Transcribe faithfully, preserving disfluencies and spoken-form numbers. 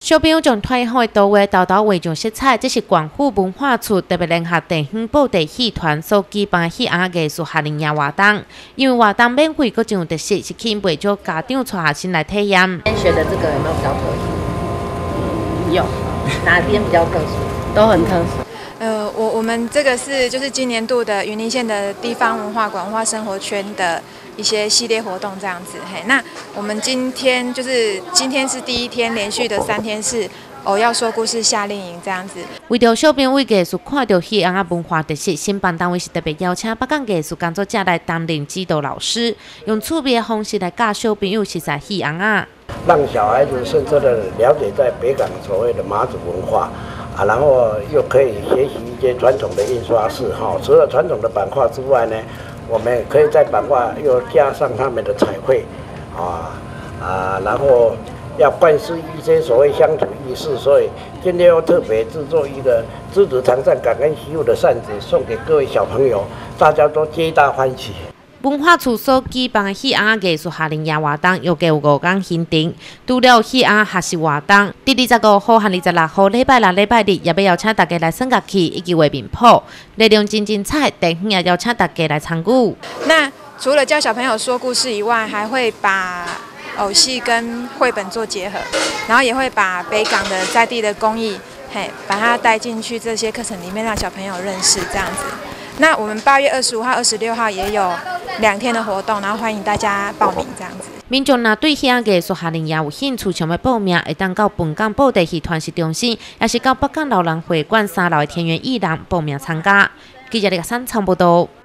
小朋友将退休的图画豆豆画上色彩，这是广府文化处特别联合地方布袋戏团所举办的戏鸭艺术夏令营活动。因为活动免费，阁真有特色，是吸引袂少家长带学生来体验。 今天学的这个有没有比较特殊？有，哪边比较特殊？ 都很特殊。 呃，我我们这个是就是今年度的云林县的地方文化馆文化生活圈的一些系列活动这样子。嘿，那我们今天就是今天是第一天，连续的三天是哦要说故事夏令营这样子。 为着小朋友艺术看到戏鸭文化特色，申办单位是特别邀请北港艺术工作者来担任指导老师，用趣味的方式来教小朋友识识戏鸭， 让小孩子深刻的了解在北港所谓的马祖文化。啊，然后又可以学习一些传统的印刷式哈，除了传统的版画之外呢，我们可以在版画又加上他们的彩绘，啊啊，然后要灌输一些所谓乡土意识，所以今天又特别制作一个知足常善、感恩惜物的扇子送给各位小朋友，大家都皆大欢喜。 文化处所举办的戏鸭艺术夏令营活动，预计有五天行程。除了戏鸭学习活动，第二十五号和二十六号礼拜六、礼拜日也要邀请大家来耍乐器以及画面谱，内容真精彩，地方也邀请大家来参与。 那除了教小朋友说故事以外，还会把偶戏跟绘本做结合，然后也会把北港的在地的工艺，嘿，把它带进去这些课程里面，让小朋友认识这样子。那我们八月二十五号、二十六号也有两天的活动，然后欢迎大家报名这样子。 民众若对戏鸭艺术夏令营有兴趣，想要报名，会当到本港布袋戏团式中心，也是到北港老人会馆三楼的田园艺廊报名参加。记者李个三仓报道。